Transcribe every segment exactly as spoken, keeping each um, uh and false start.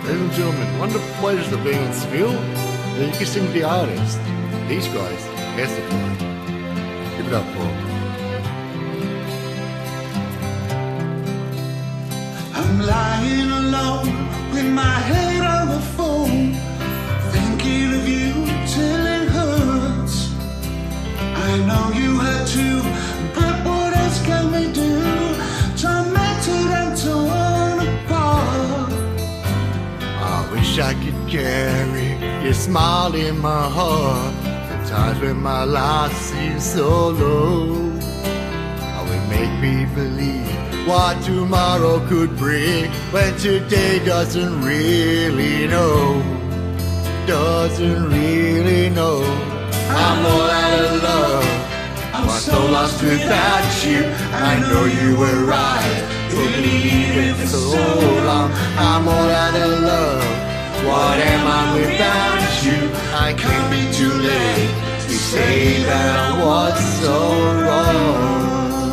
Ladies and gentlemen, one of the pleasures of being in Smule is you can sing with the artist. These guys, that's the fun. Give it up for them. I'm lying alone with my head on the phone, thinking of you till it hurts. I know you hurt too, but what else can we do? Tormented and torn apart. I wish I could carry your smile in my heart. The times when my life seems so low, I would make me believe what tomorrow could bring, when today doesn't really know, doesn't really know. I'm all out of love, I'm so lost without you. I know you were right, believing for so long. I'm all out of love, what am I without you? I can't be too late to say that I was so wrong.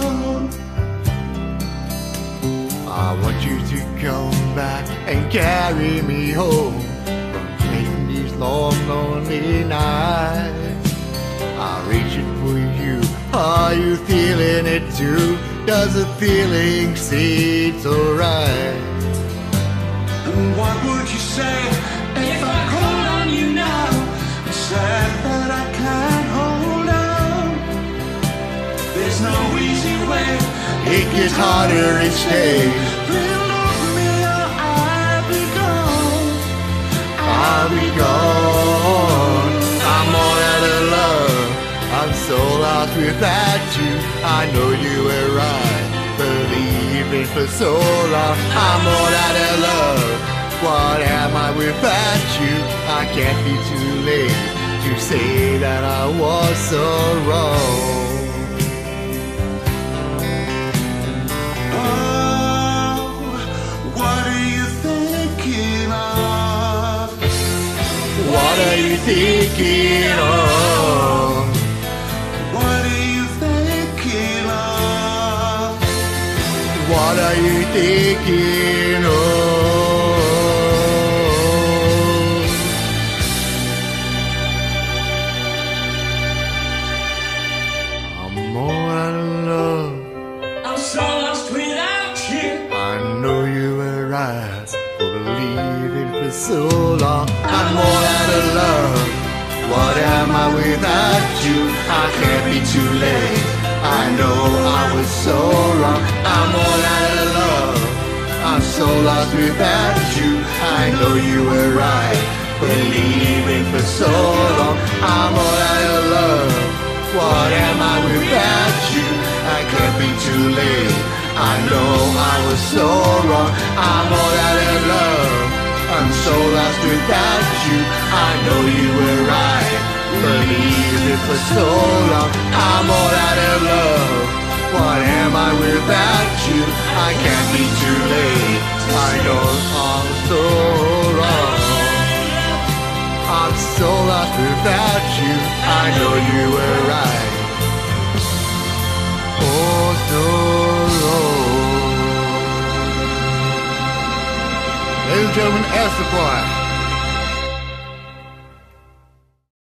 I want you to come back and carry me home from facing these long, lonely nights. I'm reaching for you, are you feeling it too? Does the feeling seem so right? And what would you say if I called on you now and said that I can't hold on? There's no easy way, it gets harder each day. I'll be gone, I'm all out of love, I'm so lost without you. I know you were right, believing for so long. I'm all out of love, what am I without you? I can't be too late to say that I was so wrong. What are you thinking of? What are you thinking of? What are you thinking of? I'm all out of love, I'm so lost without you. I know you were right, for believing for so long. I'm all out of love, what am I without you? I can't be too late, I know I was so wrong. I'm all out of love, I'm so lost without you. I know you were right, believing for so long. I'm all out of love, what am I without you? I can't be too late, I know I was so wrong. I'm all out of love, I'm so lost without you. I know you were right, believed it for so long. I'm all out of love, what am I without you? I can't be too late, I know I'm so wrong. I'm so lost without you, I know you were right, oh so long. Ladies and gentlemen, ask the choir.